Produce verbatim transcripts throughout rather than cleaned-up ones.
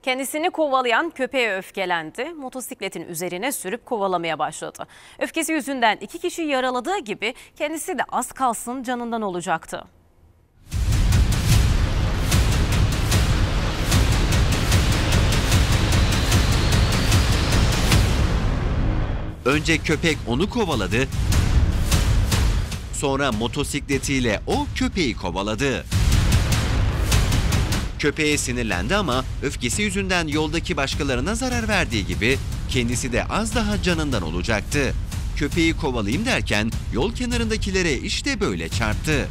Kendisini kovalayan köpeğe öfkelendi. Motosikletin üzerine sürüp kovalamaya başladı. Öfkesi yüzünden iki kişi yaraladığı gibi kendisi de az kalsın canından olacaktı. Önce köpek onu kovaladı, sonra motosikletiyle o köpeği kovaladı. Köpeğe sinirlendi ama öfkesi yüzünden yoldaki başkalarına zarar verdiği gibi kendisi de az daha canından olacaktı. Köpeği kovalayayım derken yol kenarındakilere işte böyle çarptı.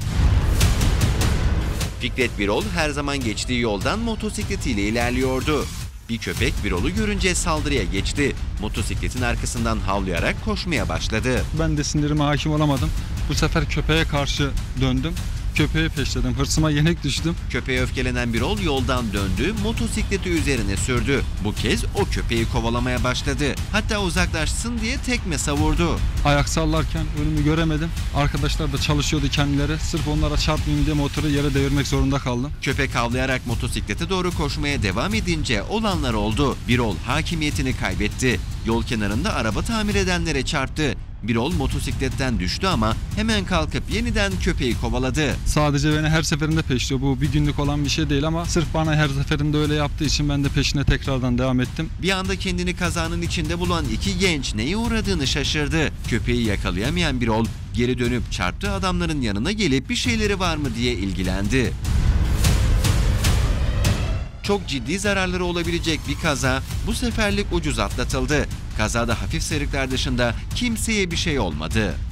Fikret Birol her zaman geçtiği yoldan motosikletiyle ilerliyordu. Bir köpek Birol'u görünce saldırıya geçti. Motosikletin arkasından havlayarak koşmaya başladı. Ben de sinirime hakim olamadım. Bu sefer köpeğe karşı döndüm. Köpeği peşledim. Hırsıma yenik düştüm. Köpeğe öfkelenen Birol yoldan döndü, motosikleti üzerine sürdü. Bu kez o köpeği kovalamaya başladı. Hatta uzaklaşsın diye tekme savurdu. Ayak sallarken önümü göremedim. Arkadaşlar da çalışıyordu kendileri. Sırf onlara çarpmayayım diye motoru yere devirmek zorunda kaldım. Köpek havlayarak motosiklete doğru koşmaya devam edince olanlar oldu. Birol hakimiyetini kaybetti. Yol kenarında araba tamir edenlere çarptı. Birol motosikletten düştü ama hemen kalkıp yeniden köpeği kovaladı. Sadece beni her seferinde peşliyor. Bu bir günlük olan bir şey değil ama sırf bana her seferinde öyle yaptığı için ben de peşine tekrardan devam ettim. Bir anda kendini kazanın içinde bulan iki genç neye uğradığını şaşırdı. Köpeği yakalayamayan Birol geri dönüp çarptığı adamların yanına gelip bir şeyleri var mı diye ilgilendi. Çok ciddi zararları olabilecek bir kaza bu seferlik ucuz atlatıldı. Kazada hafif sıyrıklar dışında kimseye bir şey olmadı.